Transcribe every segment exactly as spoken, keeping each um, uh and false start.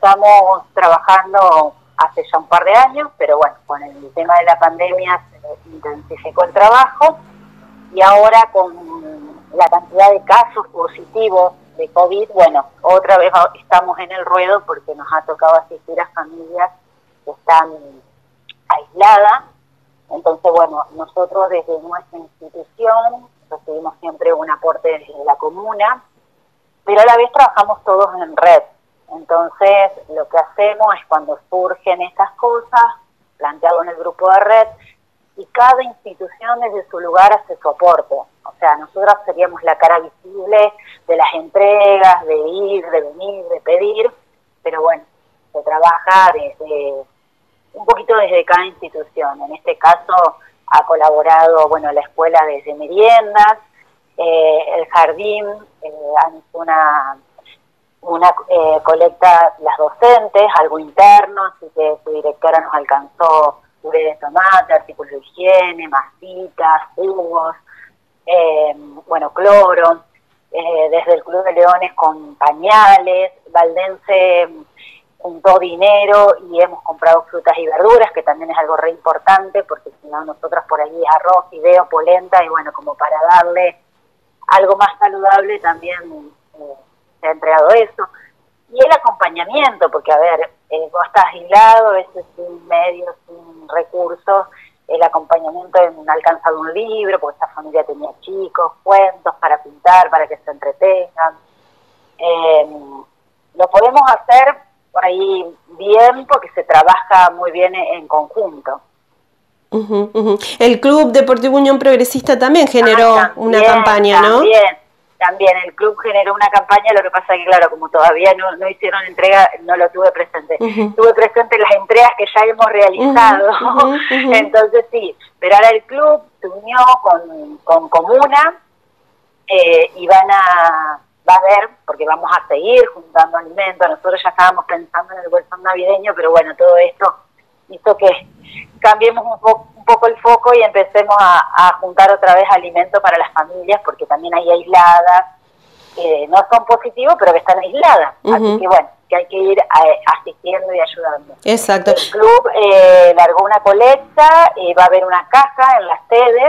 estamos trabajando hace ya un par de años, pero bueno, con el tema de la pandemia se intensificó el trabajo y ahora con la cantidad de casos positivos de COVID, bueno, otra vez estamos en el ruedo porque nos ha tocado asistir a familias que están aisladas. Entonces, bueno, nosotros desde nuestra institución recibimos siempre un aporte desde la comuna, pero a la vez trabajamos todos en red. Entonces, lo que hacemos es cuando surgen estas cosas, planteado en el grupo de red, y cada institución desde su lugar hace su aporte. O sea, nosotros seríamos la cara visible de las entregas, de ir, de venir, de pedir, pero bueno, se trabaja desde un poquito desde cada institución. En este caso ha colaborado, bueno, la escuela desde meriendas, eh, el jardín, eh, han hecho una, una eh, colecta las docentes, algo interno, así que su directora nos alcanzó puré de tomate, artículos de higiene, masitas, jugos, eh, bueno, cloro, eh, desde el Club de Leones con pañales, Valdense juntó dinero y hemos comprado frutas y verduras, que también es algo re importante, porque si no, nosotros por allí es arroz, fideo, polenta, y bueno, como para darle algo más saludable también eh, se ha entregado eso. Y el acompañamiento, porque a ver, eh, vos estás aislado, a veces sin medios, sin recursos, el acompañamiento en alcanzar un libro, porque esta familia tenía chicos, cuentos para pintar, para que se entretengan. Eh, lo podemos hacer por ahí bien, porque se trabaja muy bien en conjunto. Uh-huh, uh-huh. El Club Deportivo Unión Progresista también generó ah, también, una campaña, ¿no? También, también el club generó una campaña, lo que pasa es que, claro, como todavía no, no hicieron entrega, no lo tuve presente. Uh-huh. Tuve presente las entregas que ya hemos realizado, uh-huh, uh-huh. Entonces sí, pero ahora el club se unió con, con Comuna eh, y van a, va a ver, porque vamos a seguir juntando alimentos. Nosotros ya estábamos pensando en el bolsón navideño, pero bueno, todo esto hizo que cambiemos un poco, un poco el foco y empecemos a, a juntar otra vez alimentos para las familias, porque también hay aisladas, que no son positivos, pero que están aisladas. Uh-huh. Así que bueno, que hay que ir a, asistiendo y ayudando. Exacto. El club eh, largó una colecta, y va a haber una caja en la sede.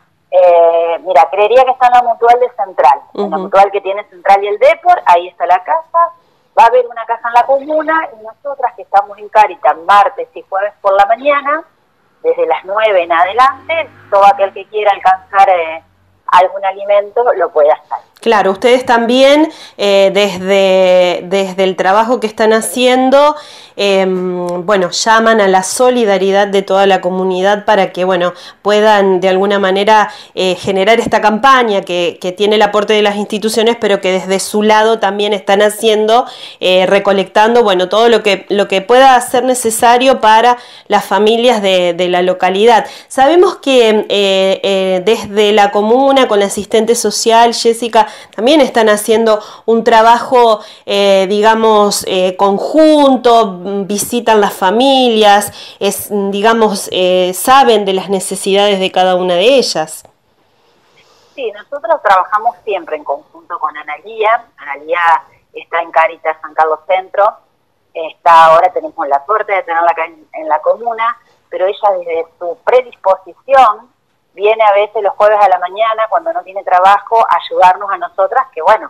Eh, mira, creería que está en la mutual de Central, uh-huh. En la mutual que tiene Central y el Depor, ahí está la caja. Va a haber una caja en la comuna, y nosotras que estamos en Cáritas martes y jueves por la mañana, desde las nueve en adelante, todo aquel que quiera alcanzar eh, algún alimento lo puede hacer. Claro, ustedes también eh, desde, desde el trabajo que están haciendo, eh, bueno, llaman a la solidaridad de toda la comunidad para que, bueno, puedan de alguna manera eh, generar esta campaña que, que tiene el aporte de las instituciones, pero que desde su lado también están haciendo, eh, recolectando, bueno, todo lo que, lo que pueda ser necesario para las familias de, de la localidad. Sabemos que eh, eh, desde la comuna, con la asistente social, Jessica, también están haciendo un trabajo, eh, digamos, eh, conjunto, visitan las familias, es, digamos, eh, saben de las necesidades de cada una de ellas. Sí, nosotros trabajamos siempre en conjunto con Analía. Analía está en Cáritas San Carlos Centro, está ahora tenemos la suerte de tenerla acá en, en la comuna, pero ella desde su predisposición viene a veces los jueves a la mañana, cuando no tiene trabajo, a ayudarnos a nosotras, que bueno,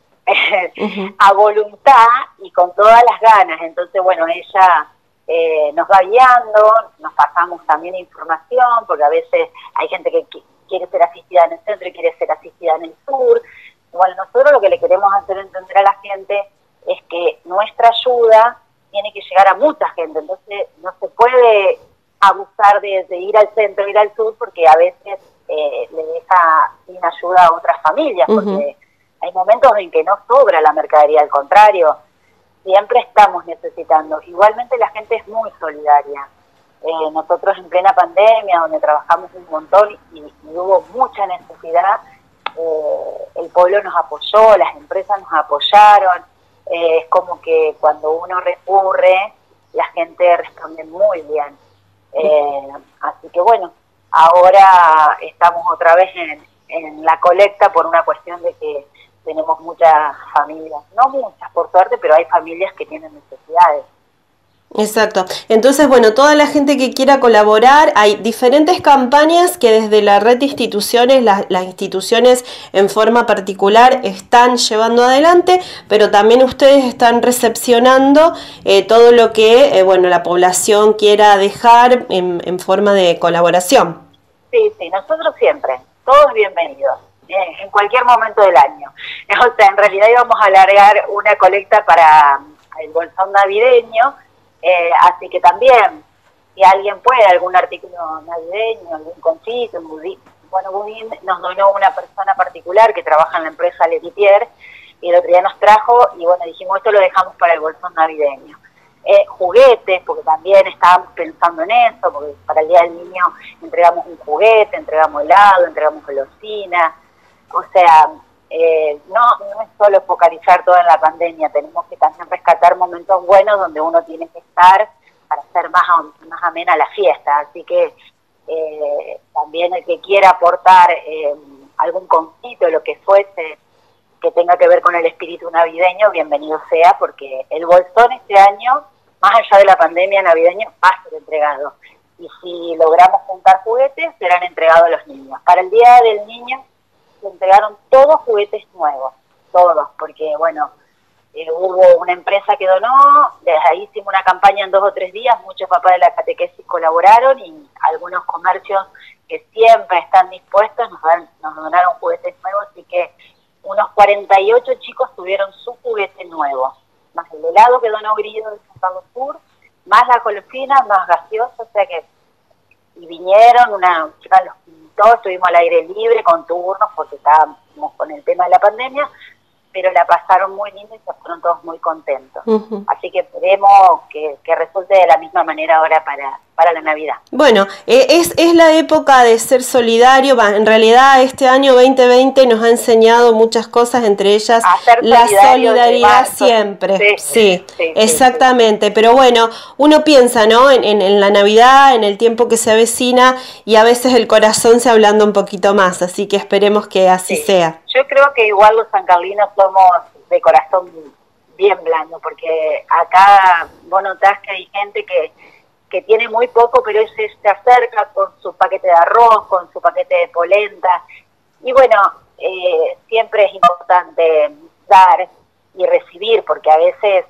uh-huh. a voluntad y con todas las ganas. Entonces, bueno, ella eh, nos va guiando, nos pasamos también información, porque a veces hay gente que qu- quiere ser asistida en el centro y quiere ser asistida en el sur. Bueno, nosotros lo que le queremos hacer entender a la gente es que nuestra ayuda tiene que llegar a mucha gente, entonces no se puede abusar de, de ir al centro, ir al sur, porque a veces eh, le deja sin ayuda a otras familias, porque uh-huh. hay momentos en que no sobra la mercadería, al contrario, siempre estamos necesitando. Igualmente la gente es muy solidaria. Eh, nosotros en plena pandemia, donde trabajamos un montón y, y hubo mucha necesidad, eh, el pueblo nos apoyó, las empresas nos apoyaron. Eh, es como que cuando uno recurre, la gente responde muy bien. Eh, así que bueno, ahora estamos otra vez en, en la colecta por una cuestión de que tenemos muchas familias, no muchas por suerte, pero hay familias que tienen necesidades. Exacto. Entonces, bueno, toda la gente que quiera colaborar, hay diferentes campañas que desde la red de instituciones, las, las instituciones en forma particular están llevando adelante, pero también ustedes están recepcionando eh, todo lo que, eh, bueno, la población quiera dejar en, en forma de colaboración. Sí, sí, nosotros siempre, todos bienvenidos, eh, en cualquier momento del año. O sea, en realidad íbamos a alargar una colecta para el bolsón navideño. Eh, así que también, si alguien puede, algún artículo navideño, algún concito, un budín, bueno, budín nos donó una persona particular que trabaja en la empresa Letitier, y el otro día nos trajo, y bueno, dijimos, esto lo dejamos para el bolsón navideño. Eh, juguetes, porque también estábamos pensando en eso, porque para el Día del Niño entregamos un juguete, entregamos helado, entregamos golosina, o sea... Eh, no, no es solo focalizar todo en la pandemia, tenemos que también rescatar momentos buenos donde uno tiene que estar para hacer más, más amena la fiesta, así que eh, también el que quiera aportar eh, algún concito, lo que fuese, que tenga que ver con el espíritu navideño, bienvenido sea, porque el bolsón este año, más allá de la pandemia navideña, va a ser entregado, y si logramos juntar juguetes, serán entregados a los niños. Para el Día del Niño, se entregaron todos juguetes nuevos, todos, porque bueno, eh, hubo una empresa que donó, desde ahí hicimos una campaña en dos o tres días, muchos papás de la catequesis colaboraron y algunos comercios que siempre están dispuestos nos, dan, nos donaron juguetes nuevos, así que unos cuarenta y ocho chicos tuvieron su juguete nuevo, más el helado que donó Grido de San Pablo Sur, más la golosina, más gaseosa, o sea que, y vinieron, una chica los pintó, estuvimos al aire libre con turnos porque estábamos con el tema de la pandemia, pero la pasaron muy linda y se fueron todos muy contentos. Uh-huh. Así que esperemos que, que resulte de la misma manera ahora para, para la Navidad. Bueno, eh, es, es la época de ser solidario. En realidad este año veinte veinte nos ha enseñado muchas cosas, entre ellas la solidaridad siempre. Sí, sí, sí exactamente. Sí, sí. Pero bueno, uno piensa, ¿no? En, en, en la Navidad, en el tiempo que se avecina, y a veces el corazón se ablanda un poquito más, así que esperemos que así sí. sea. Yo creo que igual los sancarlinos somos de corazón bien blando, porque acá vos notás que hay gente que, que tiene muy poco, pero ese se acerca con su paquete de arroz, con su paquete de polenta, y bueno, eh, siempre es importante dar y recibir, porque a veces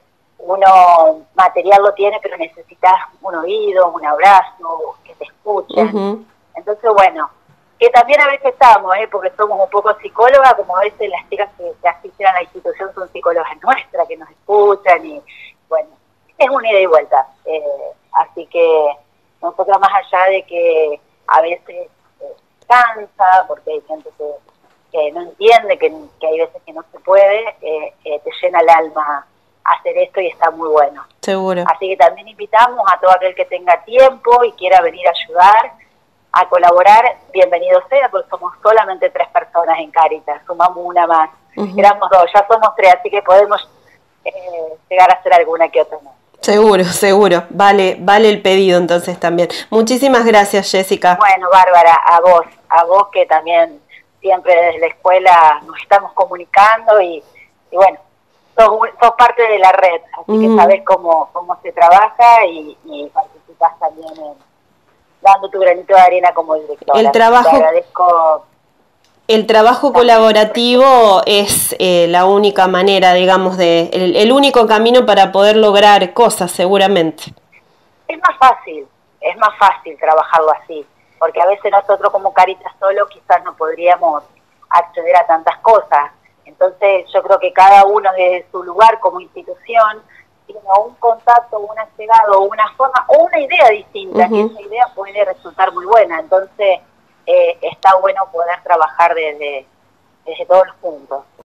uno material lo tiene, pero necesitas un oído, un abrazo, que te escuchen. Uh-huh. Entonces, bueno, que también a veces estamos, ¿eh? Porque somos un poco psicólogas, como a veces las chicas que, que asisten a la institución son psicólogas nuestras, que nos escuchan, y bueno, es una ida y vuelta. Eh, así que nosotros, más allá de que a veces eh, cansa, porque hay gente que, que no entiende, que, que hay veces que no se puede, eh, eh, te llena el alma hacer esto y está muy bueno. Seguro. Así que también invitamos a todo aquel que tenga tiempo y quiera venir a ayudar, a colaborar, bienvenido sea, porque somos solamente tres personas en Cáritas, sumamos una más, uh-huh. Éramos dos, ya somos tres, así que podemos eh, llegar a hacer alguna que otra más. Seguro, seguro, vale, vale el pedido entonces también. Muchísimas gracias, Jessica. Bueno, Bárbara, a vos, a vos que también siempre desde la escuela nos estamos comunicando y, y bueno, sos, sos parte de la red, así uh-huh. que sabés cómo, cómo se trabaja y, y participás también en dando tu granito de arena como directora. El trabajo, te agradezco. El trabajo colaborativo es eh, la única manera, digamos, de el, el único camino para poder lograr cosas, seguramente. Es más fácil, es más fácil trabajarlo así, porque a veces nosotros como Cáritas solo quizás no podríamos acceder a tantas cosas. Entonces yo creo que cada uno desde su lugar como institución tiene un contacto, una llegada, o una forma, o una idea distinta, uh-huh. que esa idea puede resultar muy buena. Entonces, eh, está bueno poder trabajar desde, desde todos los puntos.